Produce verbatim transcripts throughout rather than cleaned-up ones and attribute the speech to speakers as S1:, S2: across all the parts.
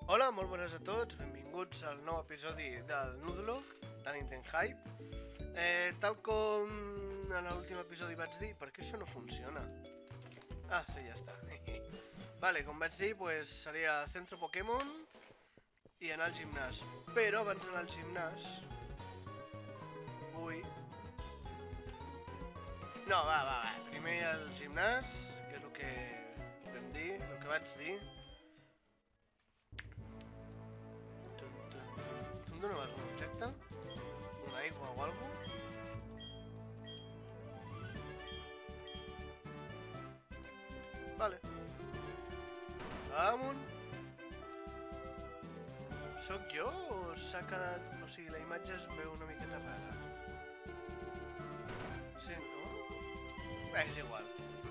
S1: Hola, molt bones a tots, benvinguts al nou episodi del Noodlog, de Nintendo Hype. Eh, tal com en l'últim episodi vaig dir, per què això no funciona? Ah, sí, ja està. Vale, com vaig dir, pues, seria Centro Pokémon i anar al gimnàs. Però abans d'anar al gimnàs... Vull... No, va, va, va. Primer al gimnàs, que és el que vam dir, el que vaig dir. Tu em donaves un objecte? Una aigua o alguna cosa? Vale. Amunt. Soc jo o s'ha quedat... O sigui, la imatge es veu una miqueta rara? Sí, no? Bé, és igual.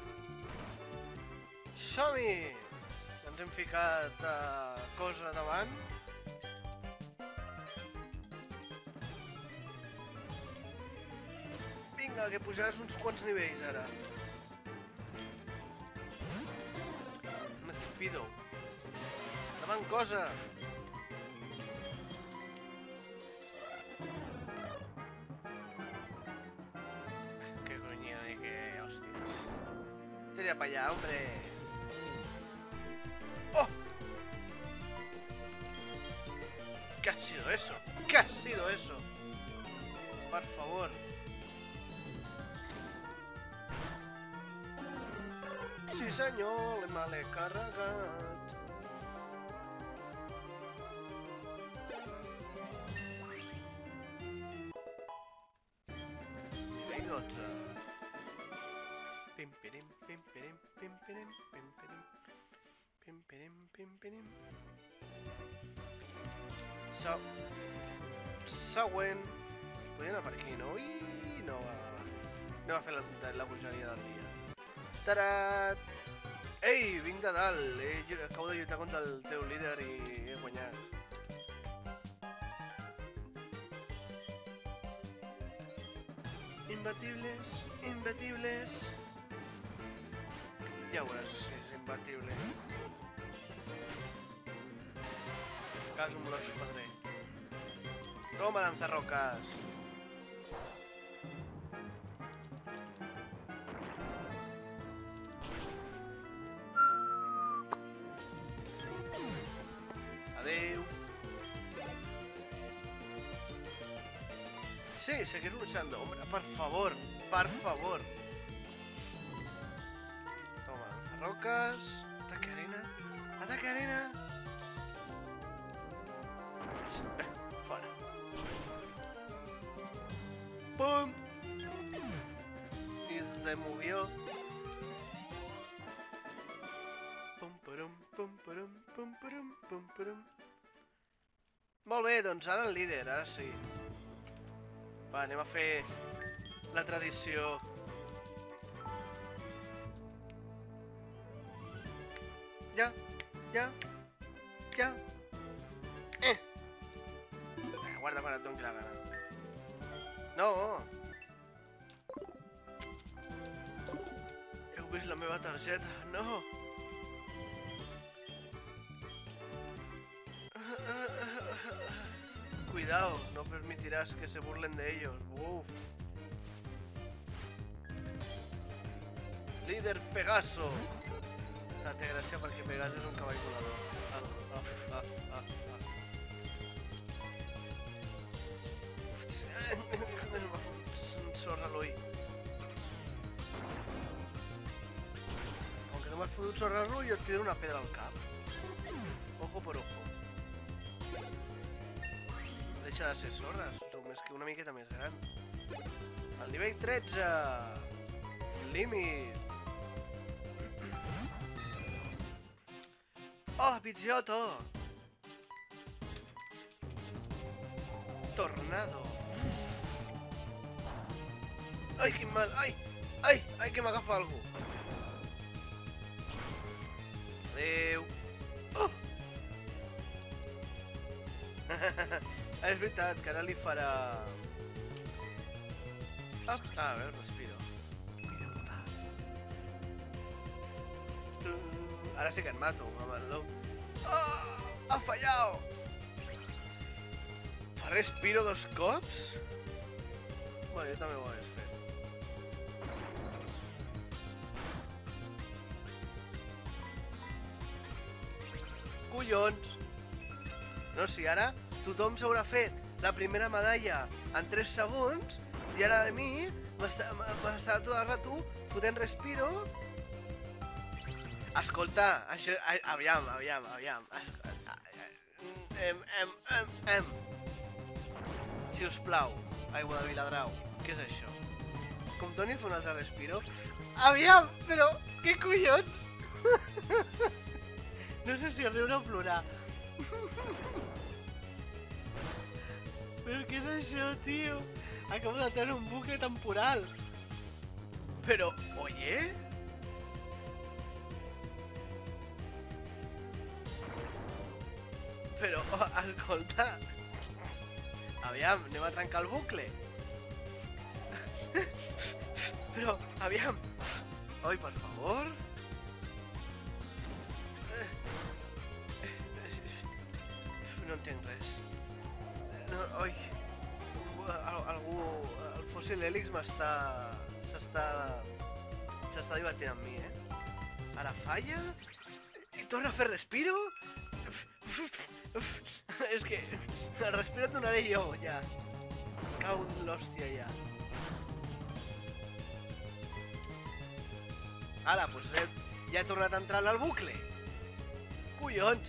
S1: Som-hi! Ens hem ficat a cosa davant. Vinga, que pujaràs uns quants nivells ara. Mecipido. Davant cosa! Qué coño, de qué hostias. Tira para allá, hombre. ¡Oh! ¿Qué ha sido eso? ¿Qué ha sido eso? Por favor. Sí senyor, me l'he carregat. Nivell dotze. Pim-pirim, pim-pirim, pim-pirim, pim-pirim. Pim-pirim, pim-pirim. So... Següent. Podria anar per aquí, no? I no va... No va fer la, la bogeria del dia. Tarat! Ei, vinc de dalt! Eh, acabo de lluitar contra el teu líder i he guanyat. Imbatibles, imbatibles... Ja veuràs si és imbatible. Caso un bloix pedrer. Toma, lanzarrocas! Adeu. Sí, seguir luchando. Hombre, por favor, por favor. Toma, lanzarrocas. Ataque arena. Ataque arena. Fuera. ¡Pum! Y se movió. Pum, parum, pum, parum, pum, parum, pum, parum. Molt bé, doncs ara el líder, ara sí. Va, anem a fer la tradició. Ja, ja, ja. Eh! Guarda quan et doni la gana. No! Heu vist la meva targeta? No! Cuidado, no permitirás que se burlen de ellos. Uf. Líder Pegaso. Ah, té gràcia perquè Pegaso és un cavall volador. Ah, ah, ah, ah, ah. Sorra l'ull. Com que no m'has fotut sorra l'ull, jo et tiro una pedra al cap. Ojo por ojo. Deixa de ser sordes, tu, més que una miqueta més gran. El nivell tretze. Límit. Oh, Pidgeotto! Tornado. Ai, quin mal! Ai! Ai! Ai, que m'agafa algú! Adéu! Oh! És veritat, que ara li farà... Ah, a veure, respiro. Ara sí que et mato, amb el low. Ah! Ha fallado! Fa respiro dos cops? Bueno, jo també ho hagués fet. Collons! No, si ara tothom s'haurà fet la primera medalla en tres segons i ara a mi m'està tot el rato fotent respiro. Escolta, això... Aviam, aviam, aviam. Em, em, em, em. Si us plau, aigua de Viladrau, què és això? Com torni a fer un altre respiro? Aviam, però... Què collons? No sé si riure o plorar. Però què és això, tio? Acabo de tenir un bucle temporal. Però, oye? Però, escolta... Aviam, anem a trencar el bucle. Però, aviam... Oi, per favor... No entenc res. No, oi... Algú... El fòssil hèlix m'està... S'està... S'està divertint amb mi, eh? Ara falla... I torna a fer respiro? És que... El respiro et donaré jo, ja. Cau l'hòstia, ja. Ala, doncs ja he tornat a entrar en el bucle. Collons!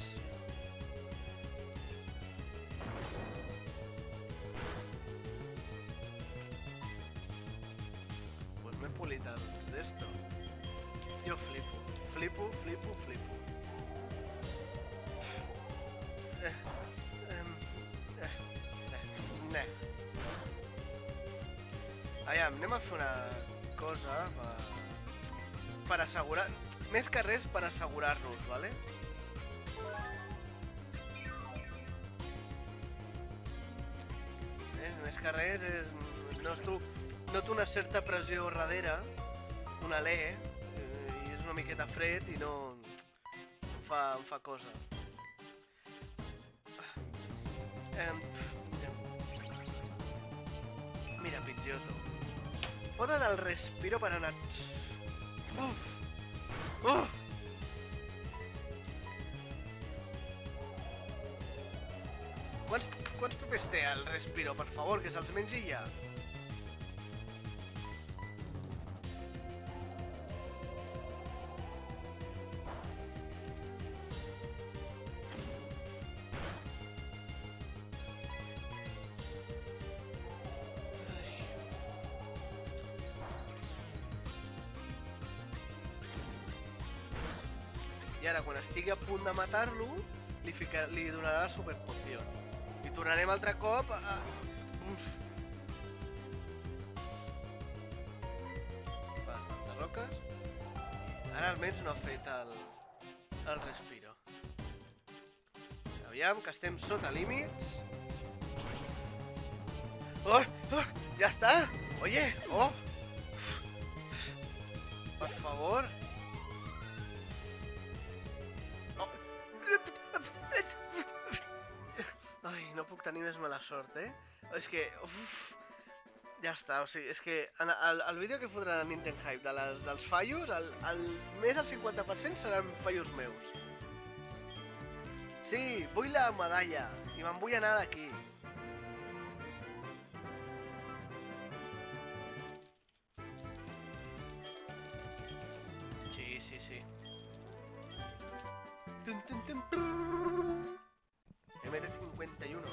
S1: Pues m'he polit els d'esto. Jo flipo. Flipo, flipo, flipo. Eh, eh, eh, ne. Aviam, anem a fer una cosa per... per assegurar... Més que res per assegurar-nos, vale? Eh, més que res és... Noto, noto una certa pressió darrere, un alè, eh, i és una miqueta fred i no... em fa, em fa cosa. Eh, mira, Pidgeotto. Foten el respiro per anar... Uf! Uf! Quants, quants pepes té el respiro, per favor, que se'ls mengi ja? I ara, quan estigui a punt de matar-lo, li, li donarà la superpoció. I tornarem altre cop a... Uf. Va, de roques. Ara almenys no ha fet el, el respiro. Aviam, que estem sota límits. Oh, oh, ja està! Oye, oh! Per favor. Ai, no puc tenir més mala sort, eh? És que... Uf, ja està, o sigui, és que en el, el vídeo que fotran a Nintendo Hype de les, dels fallos, el, el, més del cinquanta per cent seran fallos meus. Sí, vull la medalla, i me'n vull anar d'aquí. Sí, sí, sí. Tum, tum, tum, M T cincuenta y uno.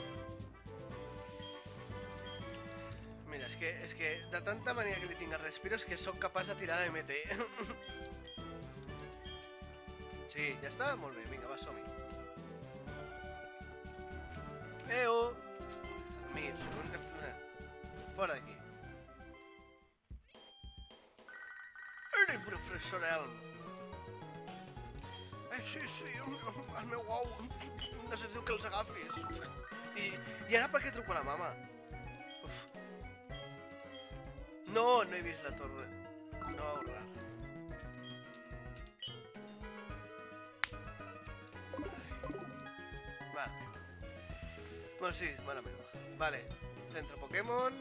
S1: Mira, és que, és que de tanta mania que li tinc al respiro és que sóc capaç de tirar M T. Sí, ja està? Molt bé, vinga, va, som-hi. Eo! Mig, fora d'aquí. El professor Elm. Eh, sí, sí, el meu ou. Necessito que els agafis. I, i ara per què truco a la mama? Uf. No, no he vist la torre. No, rar. Bueno, sí, mare meva. Vale, centre Pokémon.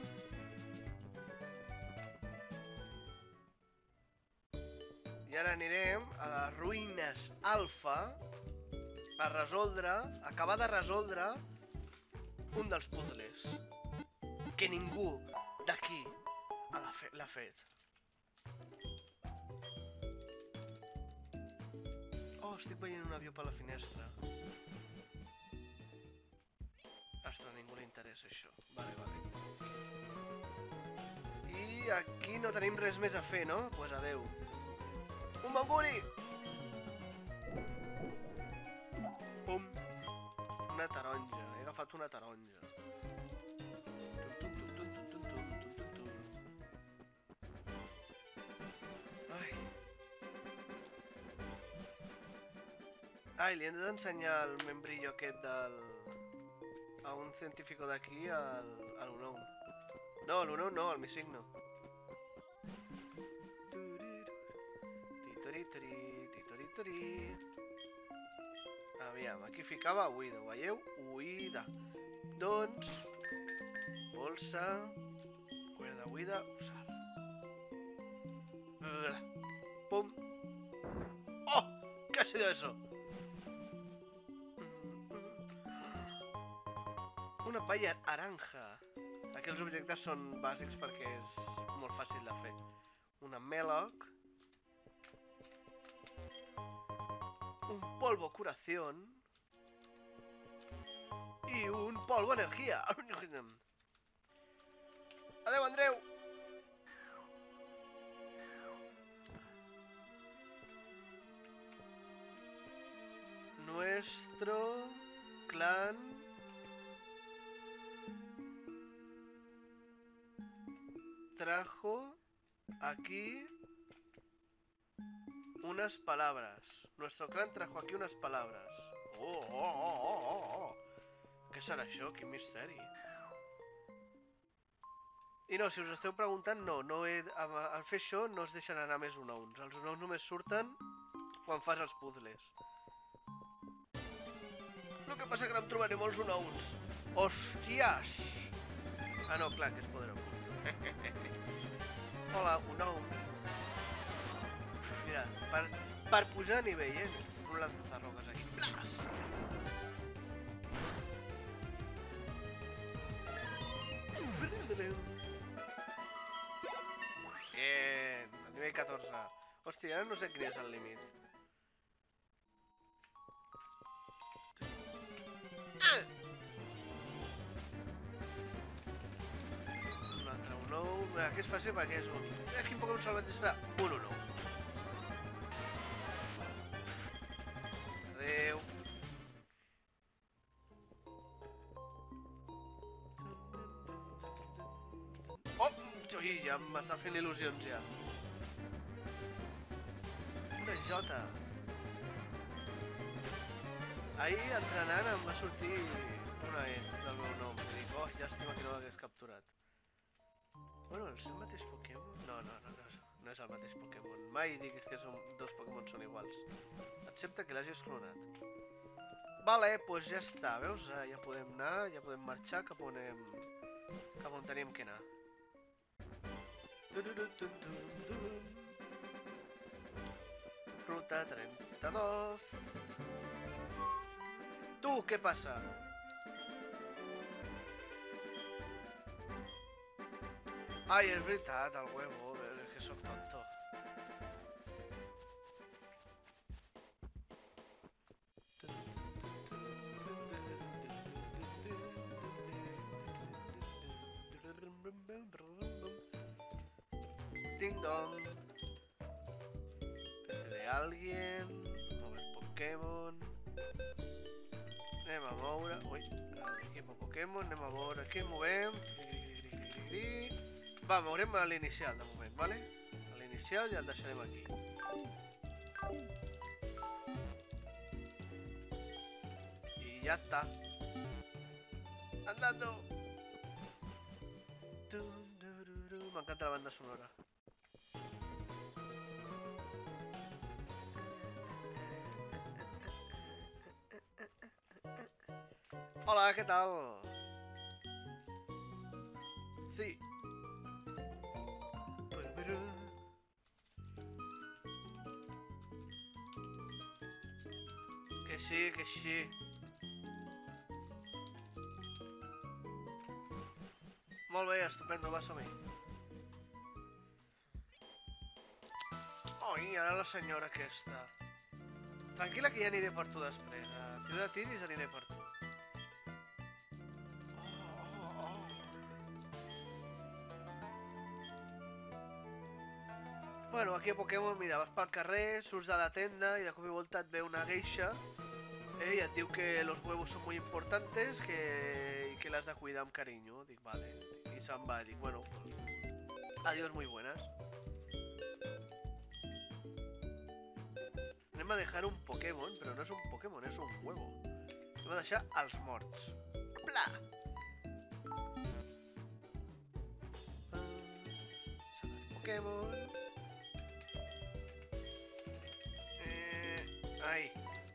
S1: I ara anirem a les ruïnes Alfa a resoldre, a acabar de resoldre un dels puzzles que ningú d'aquí l'ha fet. Oh, estic veient un avió per la finestra. Ostres, a ningú li interessa això. Vale, vale. I aquí no tenim res més a fer, no? Doncs pues adeu. Un Manguri! Pum. Una taronja. He agafat una taronja. Ai. Ai, li hem d'ensenyar el membrillo aquest del... a un científico d'aquí, al Unou. No, l'Unou no, al Misigno. Aviam, aquí ficava Uida, ho veieu? Uida. Doncs... bolsa... cuerda Uida, usar. Pum. ¡Oh! ¿Qué ha sido eso? Una palla naranja. Aquí els objectes són bàsics perquè és molt fàcil de fer. Una Meloc. Un polvo curación. Y un polvo energía. Adeu, Andreu. Nuestro clan trajo aquí unas palabras. Nuestro clan trajo aquí unas palabras. Oh, oh, oh, oh, oh. Què serà això? Quin misteri. I no, si us esteu preguntant, no, no he, al fer això no es deixen anar més unous. Els unous només surten quan fas els puzzles. El que passa que no em trobaré molts unous. Hòsties! Ah, no, clar, que es podrà. Hola, unou. Mira, per, per pujar a nivell, eh? Un lanzarroques aquí. Blas! Bien, a nivell catorze. Hòstia, ara no sé quin és el límit. Ah! Un altre unou. Aquest és fàcil perquè és un... Quin Pokémon salvatge serà? Un unou. Adeu. Oh! Ui, ja m'està fent il·lusions ja. Una Jota. Ahir, entrenant, em va sortir una E del meu nom. Dic, oh, llàstima que no l'hagués capturat. Bueno, és el mateix Pokémon? No, no, no, no, no és el mateix Pokémon. Mai diguis que són, dos Pokémon són iguals. Excepte que l'hagis clonat. Vale, doncs ja està, veus? Ja podem anar, ja podem marxar cap on hem... cap on tenim que anar. Ruta trenta-dos. Tu, què passa? Ai, és veritat, el huevo, és que sóc tonto. Ding dong. P C de alguien. Mover Pokémon. Anem a moure... Ui, l'equip Pokémon, anem a veure què movem. Va, mourem a l'inicial de moment, vale? A l'inicial ja el deixarem aquí. I ja està. Andando! M'encanta la banda sonora. Hola, què tal? dir? Que sí, que sí. Molt bé, estupendo, va, som-hi. Oh, i ara la senyora aquesta. Tranquil·la que ja aniré per tu després. A Ciutat Iris aniré per tu. Oh, oh, oh. Bueno, aquí a Pokémon, mira, vas pel carrer, surts de la tenda i de cop i volta et ve una geisha eh, i et diu que los huevos son muy importantes que, y que l'has de cuidar amb carinyo. Dic, vale. I se'n va, dic, bueno, pues, adiós muy buenas. Anem a deixar un Pokémon, però no és un Pokémon, és un huevo. Anem a deixar els morts. Bla! Pokémon. Eh... Ai.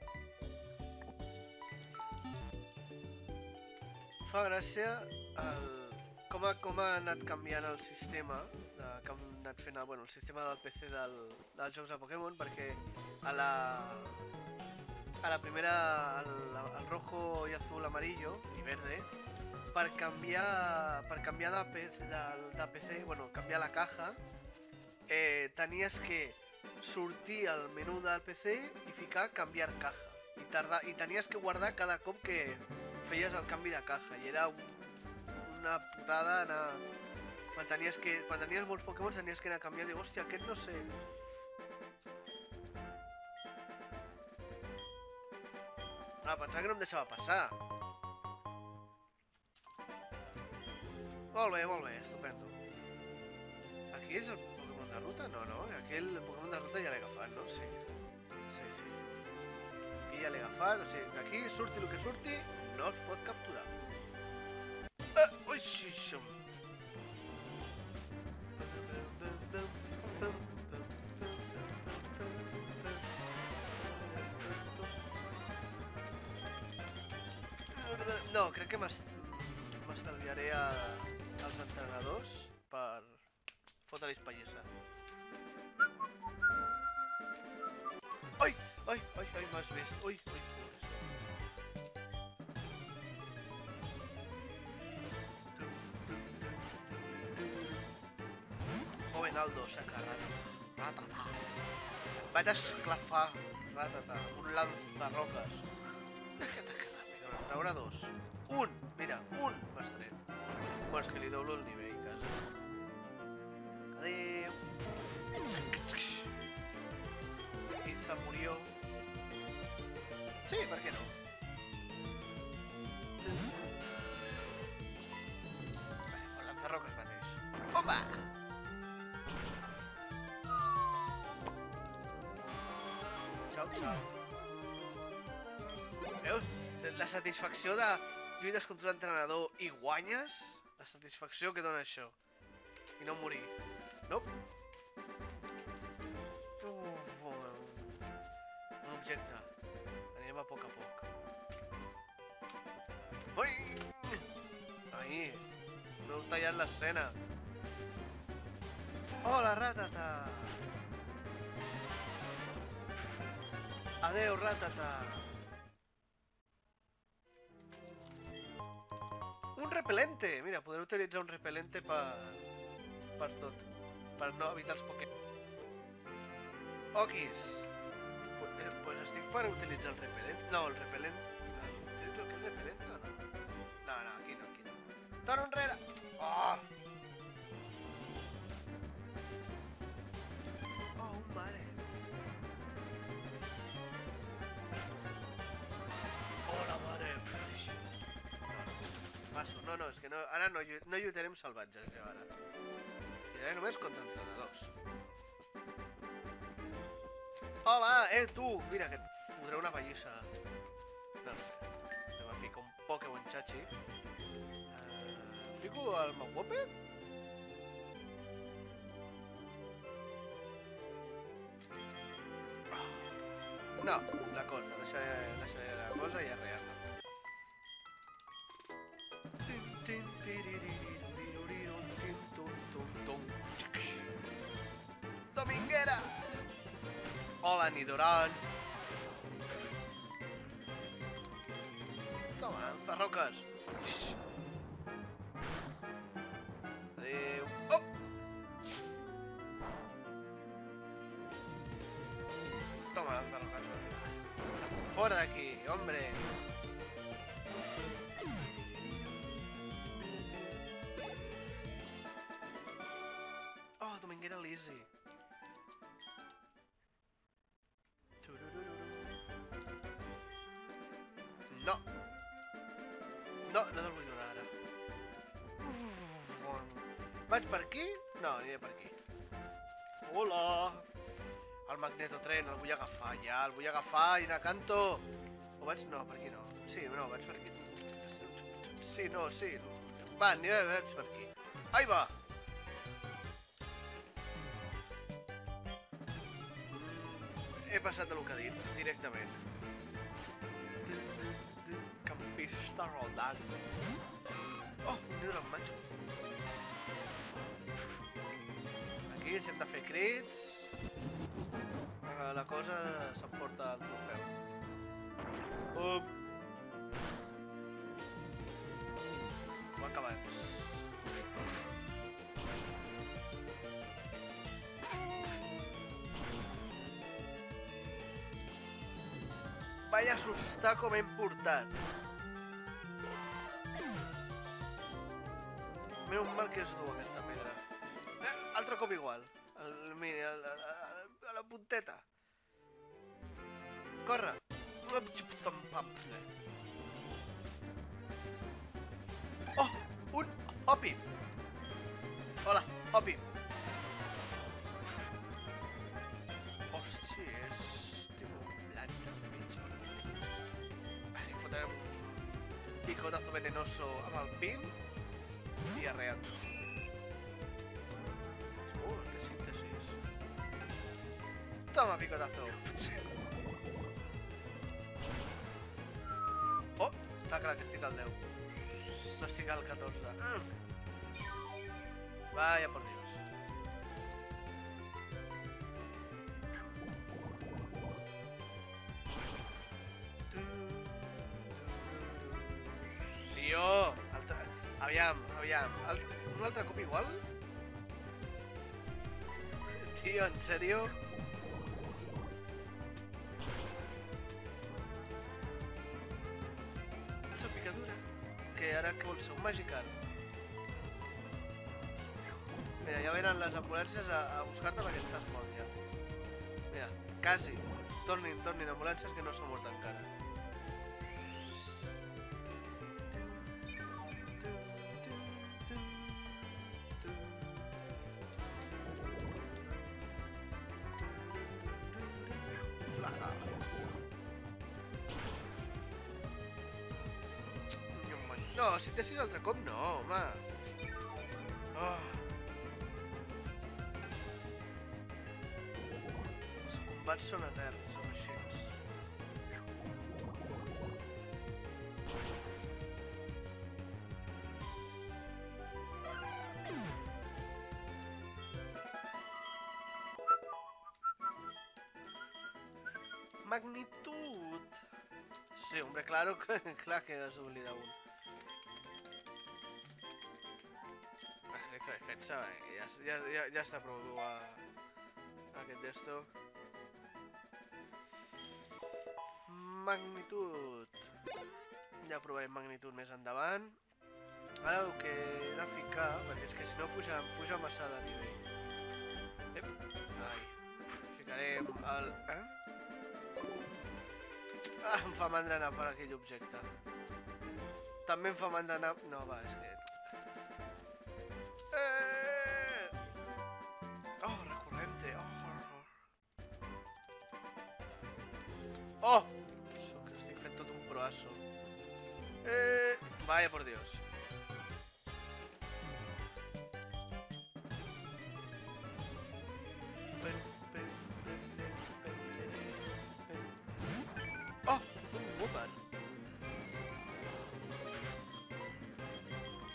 S1: Fa gràcia el... com, ha, com ha anat canviant el sistema, de, que han anat fent el, bueno, el sistema del P C del, dels jocs de Pokémon, perquè a la, a la primera, el, el rojo i azul, amarillo i verde, per canviar, per canviar de, P C, de, de P C, bueno, canviar la caja, eh, tenies que sortir al menú del P C i ficar canviar caja. I, tardar, i tenies que guardar cada cop que feies el canvi de caja, i era un, una putada anar... Quan tenies, que, quan tenies molts Pokémon tenies que anar a canviar, dic, hòstia, aquest no sé. Ah, pensava que no em deixava passar. Molt bé, molt bé, estupendo. Aquí és el Pokémon de ruta? No, no, aquí el Pokémon de ruta ja l'he agafat, no? Sí. Sí, sí. Aquí ja l'he agafat, o sigui, aquí surti el que surti, no es pot capturar. Ah, ui, xixum. No, crec que m'estalviaré als entrenadors per fotre-los pallissa. Ai, ai, ai, ai, m'has vist. Ui, ui, joven Aldo saca Rattata. Vaig esclafar Rattata, un lanzarroques. Traurà dos. Un! Mira, un m'has tret. Bueno, és que li doblo el nivell, quasi. Adéu. Iza murió. Sí, per què no? El lanzarroques mateix. Opa! Xau, xau. Veus? La satisfacció de lluites contra l'entrenador i guanyes, la satisfacció que dona això. I no morir. Nope. Uf, un objecte. Anem a poc a poc. Ui! Ahí. No heu tallat l'escena. Hola, Rattata! Adeu, Rattata! Un repelente! Mira, podré utilitzar un repelente per... per tot. Per no evitar els Pokémon. Okis! Pues, eh, pues estic per utilitzar el repelent. No, el repelent... Utilitzo el repelent o no? No, no, aquí no, aquí no. Torno enrere! Oh! Oh, un mare! Oh, la mare! Passo. No, no, és que no, ara no, no lluitarem salvatges, jo ara. Lluitaré només contra entrenadors. Hola, eh, tu! Mira, que et fotré una pallissa. No, anem a ficar un Pokémon Chachi. Uh, fico el Mawupe? No, la cosa, deixaré, deixaré la cosa i arrear-la. Espera! Hola, Nidoran. Toma, lanzarrocas. Adéu. Oh! Toma, lanzarrocas. Fuera de aquí, hombre. Oh, Dominguera Lizzy. No. No, no te'l vull donar ara. Uf, vaig per aquí? No, aniré per aquí. Hola! El magnetotren, el vull agafar ja, el vull agafar i anar a canto. O vaig? No, per aquí no. Sí, no, vaig per aquí. Sí, no, sí. Va, aniré, vaig per aquí. Ahí va! He passat del que ha dit, directament. Campista rodant. Oh, un Nidoran macho. Aquí, si hem de fer crits, la cosa s'emporta el trofeu. Up. Ho acabem. Vaya assustar com hem portat. Menys mal que és dur aquesta pedra. Eh, altre cop igual. El, mira, el, el, el, a la punteta. Corre. Oh, un Hoppy. Hola, Hoppy. Hòstia, és... Picotazo venenoso amb el pin i arreant. Uh, té síntesis. Toma, picotazo. Oh, està clar que estic al deu. No estic al catorze. Vaya por Dios. Tio, altre... aviam, aviam, altre... un altre cop igual? Tio, en sèrio? Esa picadura, que ara què vol ser, un Magikarp? Mira, ja venen les ambulàncies a, a buscar-te perquè estàs mort ja. Mira, quasi. Tornin, tornin, ambulàncies que no s'han mort encara. No, si tessis altre cop no, home. Oh. Els combats són eterns, són així. Magnitud. Sí, hombre, claro, clar que has oblidat un. Defensa, ja, ja, ja, ja està prou dur a, a aquest d'esto. Magnitud. Ja provarem magnitud més endavant. Ara el que he de ficar, perquè és que si no puja, puja massa de nivell. Ep. Ai. Ficarem el... Eh? Ah, em fa mandra anar per aquell objecte. També em fa mandra anar... No, va, és que... Oh, recurrente. Oh, oh. Soc, estic fent tot un proasso. Eh, vaya por Dios. Oh, un woman.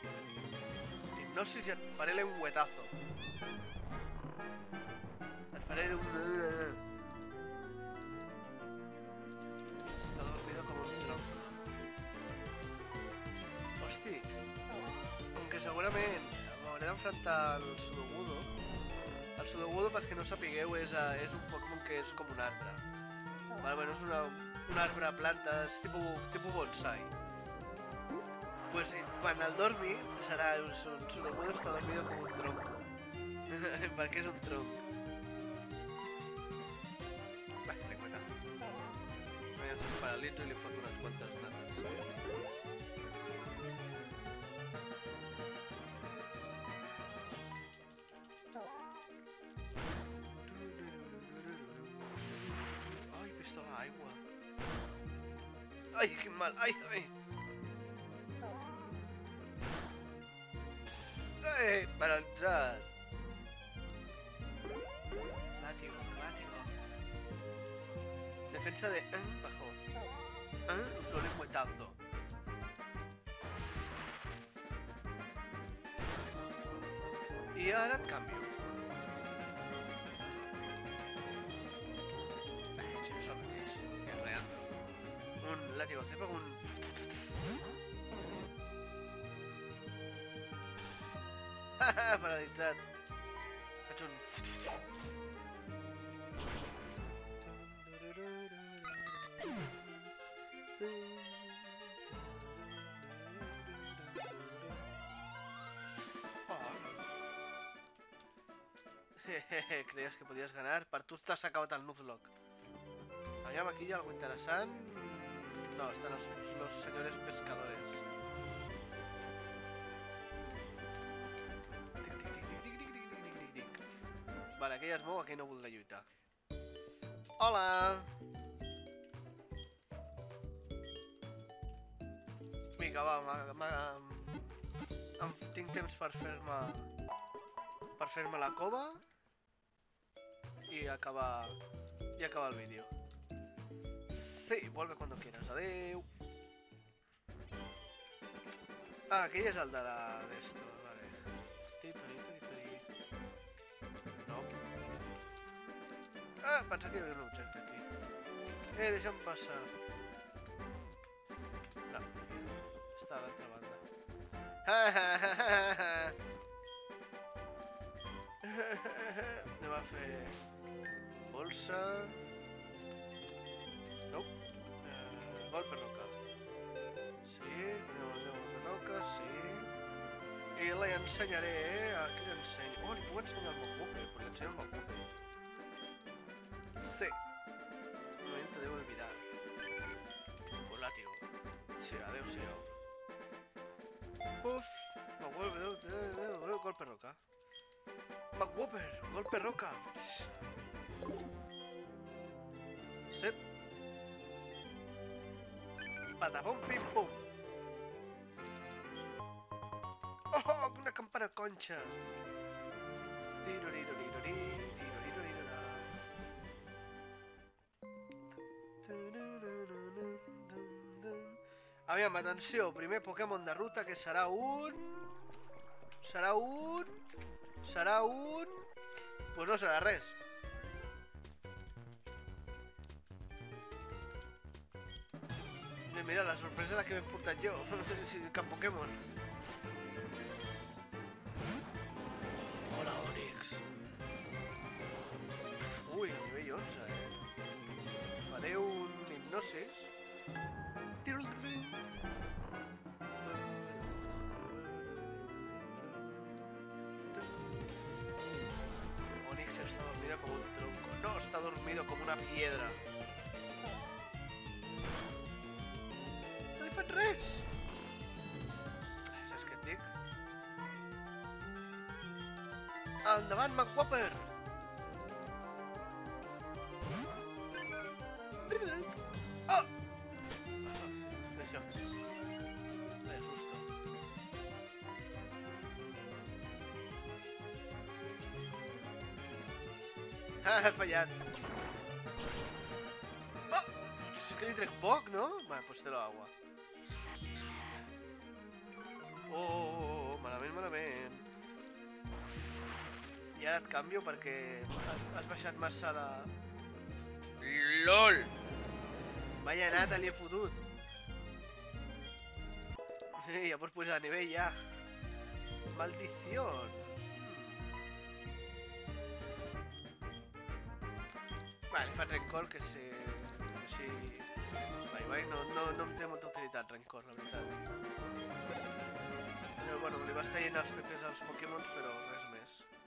S1: Hipnosis i et faré l'engüetazo. Haré un... Está dormido como un tronco. Hosti. Aunque segurament m'hauré d'enfrontar al Sudowoodo. El Sudowoodo, pels que no sapigueu, és, és un Pokémon que és com un arbre. Vale, bueno, és una, un arbre a plantes, tipus, tipus bonsai. Pues quan el dormi, serà un, un Sudowoodo està dormido com un tronco. Perquè és un tronc. Va, l'he cuetat. Aviam si em paralitzo i li foto unes quantes nates. Ai, pistola aigua. Ai, quin mal, ai, ai. Ei, paralitzat. Látigo, látigo. Defensa de... Eh, bajo. Eh, usuario muertando. I ara et canvio. Eh, si no és el mateix, que és real. Un látigo cepa, un... Haha, paralitzat. Faig un... Jejeje, creies que podies ganar? Per tu t'has acabat el Nuzlocke. Aviam, aquí hi ha algo interessant. No, estan els, los señores pescadores. Tic, tic, tic, tic, tic, tic, tic, tic, tic, tic. Vale, aquell es mou, aquell no voldrà lluitar. Hola! Vinga, va, ma, ma, em, tinc temps per fer-me... per fer-me la cova i acabar... i acabar el vídeo. Sí, vuelve cuando quieras. Adeu. Ah, aquell és el de la... d'esto, vale. No. Ah, pensava que hi havia un objecte aquí. Eh, deixa'm passar. No, està a l'altra banda. Anem a fer... bolsa... No. Eh, golpe roca. Sí, anem a golpe roca, sí. I li ensenyaré, eh? Aquí li ensenyo. Oh, li puc ensenyar el Macupe, però li ensenyo el Macupe. Sí. Un moment te debo olvidar. Pues látigo. Sí, adeu-siau. Puf. Macupe, golpe roca. Macupe, golpe roca. Sí. Patapum, pim, pum. Oh, una campana concha. Tirorirorirori, tirorirorirora. Aviam, atenció, primer Pokémon de ruta que serà un... Serà un... Serà un... Pues no serà res. Mira, la sorpresa la que m'he portat jo. Cap Pokémon. Hola, Onix. Ui, a nivell onze, eh? Faré un hipnosis. Onix está dormido como un tronco. No, está dormido como una piedra. No li faig res. Saps què et dic? Endavant, McWhopper! Oh! Això. Vaya susto. Ah, has fallat. Oh! És que li trec poc, no? Va, pues te lo agua. Oh, oh, oh, malament, malament. I ara et canvio perquè has baixat massa la... LOL! Vaya nata li he fotut. Sí, ja pots pujar de nivell ja. Maldición. Vale, li faig rencor que si... si... Vai, vai, no, no, no em té molta utilitat rencor, la veritat. Però bueno, li vas traient els P Ps als Pokémons, però res més.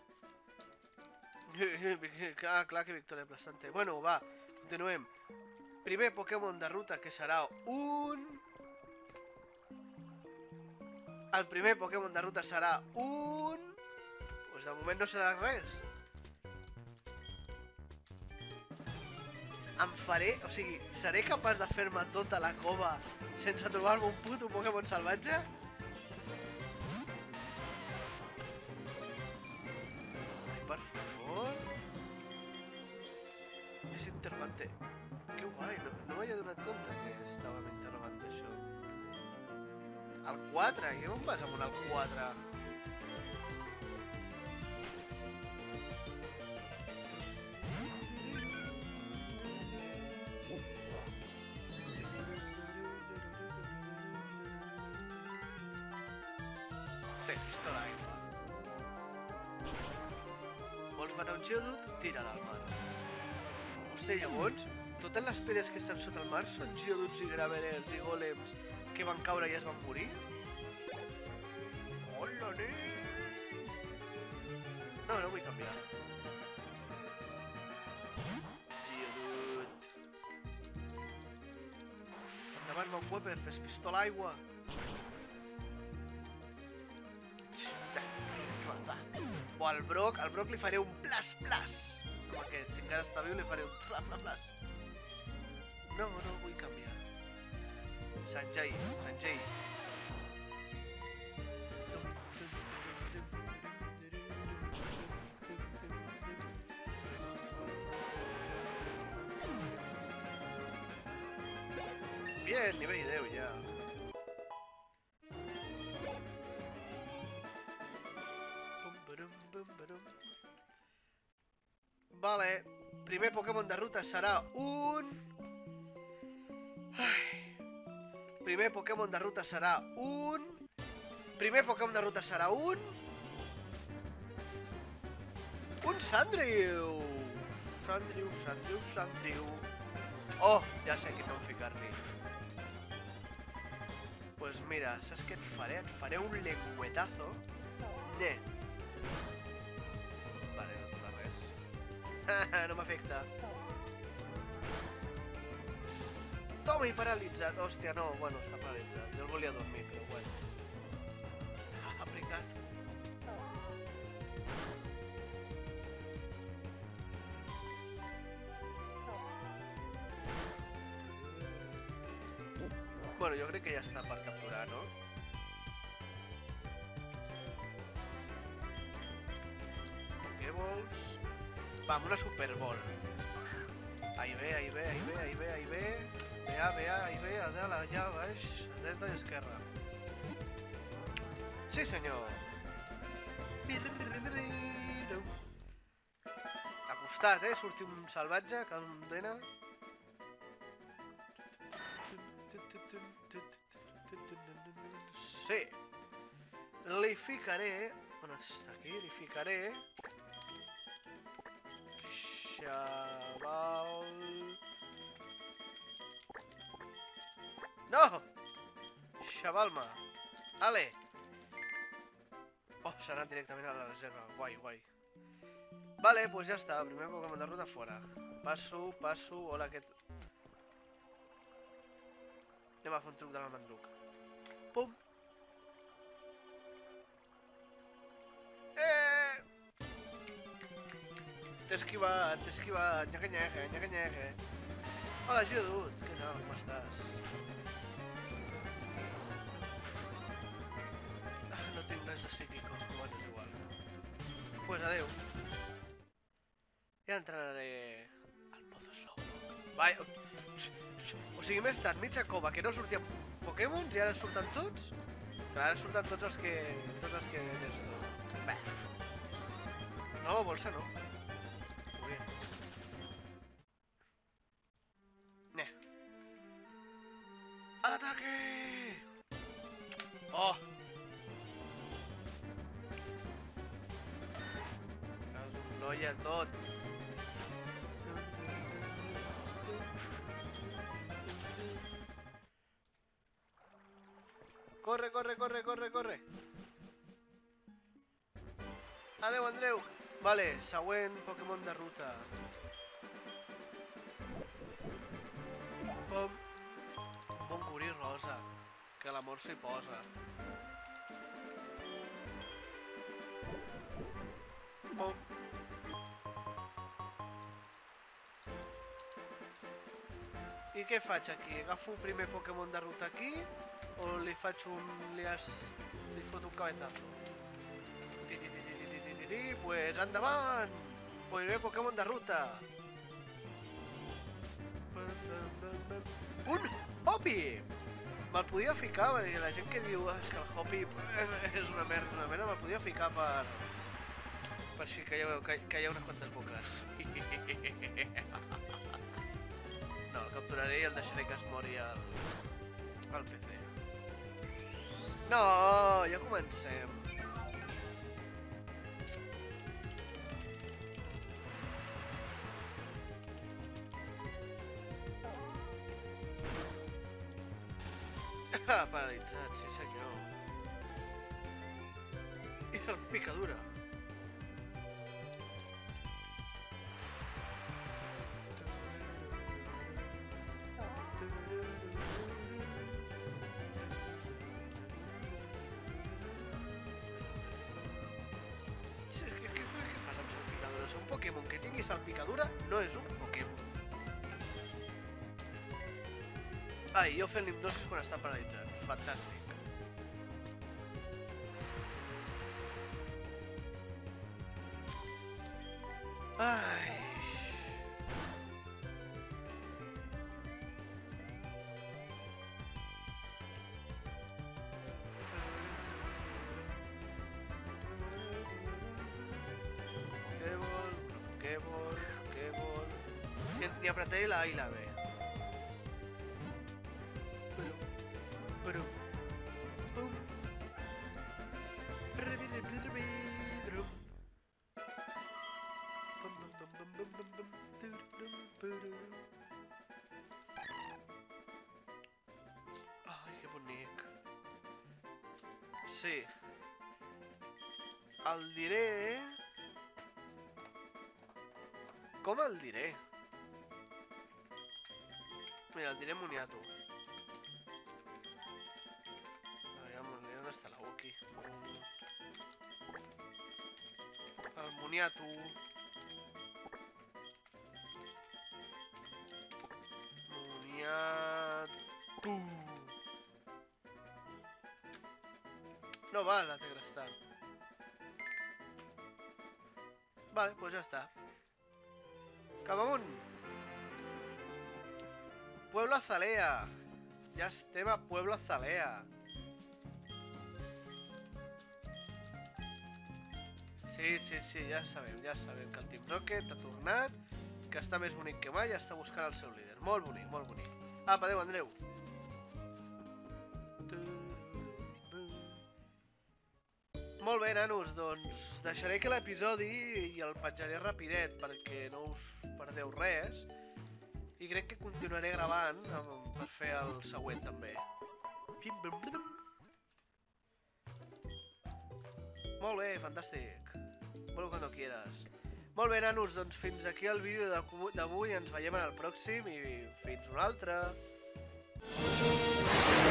S1: Ah, clar que victòria aplastante. Bueno, va, continuem. Primer Pokémon de ruta que serà un... El primer Pokémon de ruta serà un... Pues de moment no serà res. Em faré... O sigui, seré capaç de fer-me tota la cova sense trobar-me un puto Pokémon salvatge? Ai, per favor... És interrogante. Que guai, no, no m'havia donat compte que estàvem interrogant això. El quatre? I on vas amb el quatre? Té, pistola d'aigua. Vols matar un Geodude? Tira-la al mar. Hòstia, llavors, totes les pedres que estan sota el mar són Geodudes i Gravelers i Golems que van caure i es van morir? Hola, nen! No, no vull canviar. Geodude. Endavant, Mount Weber, fes pistola aigua. O al Brock, al Brock li faré un plas plas. Com aquest, si encara està viu li faré un plas plas plas. No, no vull canviar. Sanjay, Sanjay. Bien, nivell deu ja. Vale, primer Pokémon de ruta serà un... Ai. Primer Pokémon de ruta serà un... Primer Pokémon de ruta serà un... Un Sandrew! Sandrew, Sandrew, Sandrew... Oh, ja sé que no em ficar-li. Pues mira, saps què et faré? Et faré un lengüetazo. Ne. Vale, no passa res. No m'afecta. Toma, i paralitzat. Hòstia, no, bueno, està paralitzat. Jo el volia dormir, però bueno. Aplicat. Bueno, jo crec que ja està per capturar, no? Què vols? Va, amb una Super Ball. Ahí ve, ahí ve, ahí ve, ahí ve, ahí ve. Vea, vea, ahí ve, a dalt, allà, baix, a dreta i esquerra. Sí, senyor. Ha costat, eh? Sortir un salvatge, que el dena. Sí. Li ficaré... On està aquí? Li ficaré... Xaval... No! Xavalma! Ale! Oh, s'ha anat directament a la reserva. Guai, guai. Vale, pues ja està. Primer Pokémon de ruta fora. Passo, passo... Hola, aquest... Anem a fer un truc de l'almendruc. Pum! Eh! T'he esquivat, t'he esquivat. Nyaga, nyaga, nyaga, nyaga. Hola, Geodude. Què tal, com estàs? Ah, no tinc res de psíquico. Bueno, és igual. Pues adeu. Ja entrenaré al Pozo Slowpoke. Vai... O sigui, m'he estat mitja cova que no sortien Pokémons i ara surten tots? Clar, ara surten tots els que... tots els que... Bé. No, bolsa no. Ui. Ne. Ataque! Oh! És un noia tot. Corre, corre, corre, corre, corre. Adeu, Andreu. Vale, següent Pokémon de ruta. Pom. Bon curí rosa. Que l'amor s'hi posa. Pom. I què faig aquí? Agafo el primer Pokémon de ruta aquí? O li faig un... li, has... li foto un cabezazo? Pues endavant! Primer Pokémon de ruta! Un Hoppy! Me'l podia ficar, perquè la gent que diu que el Hoppy és una merda, una merda, me'l podia ficar per... per si calleu, calleu unes quantes boques. No, el capturaré i el deixaré que es mori al... al P C. No, ja comencem. Ah, paralitzat, sí senyor. I el picadura. Un Pokémon que tingui salpicadura no és un Pokémon. Ah, i jo fent l'hipnosis quan està paralitzat. Fantàstic. Ai... Ni apretaré la A y la B. Pero, pero, ai, que bonic. Sí. El diré... Com el diré? Mira, el diré Moniato. Aviam, on està la Wookie? El Moniato. Moniato. No va la Tegrestar. Vale, pues ja està. Cap amunt. Pueblo Azalea. Ja estem a Pueblo Azalea. Sí, sí, sí, ja sabem, ja sabem que el Team Rocket ha tornat, que està més bonic que mai i està buscant el seu líder. Molt bonic, molt bonic. Apa, adeu, Andreu. Molt bé, nanos, doncs deixaré que l'episodi i el penjaré rapidet perquè no us perdeu res. I crec que continuaré gravant per fer el següent també. Molt bé, fantàstic. Vuelvo cuando quieras. Molt bé, nanos, doncs fins aquí el vídeo d'avui. Ens veiem en el pròxim i fins un altre.